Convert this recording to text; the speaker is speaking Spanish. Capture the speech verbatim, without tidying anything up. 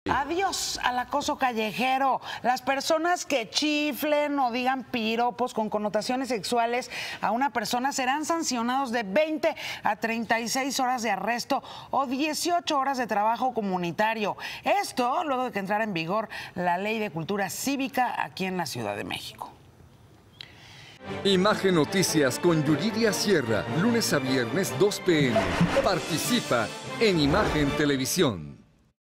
Adiós al acoso callejero. Las personas que chiflen o digan piropos con connotaciones sexuales a una persona serán sancionados de veinte a treinta y seis horas de arresto o dieciocho horas de trabajo comunitario. Esto luego de que entrara en vigor la Ley de Cultura Cívica aquí en la Ciudad de México. Imagen Noticias con Yuridia Sierra, lunes a viernes dos p m Participa en Imagen Televisión.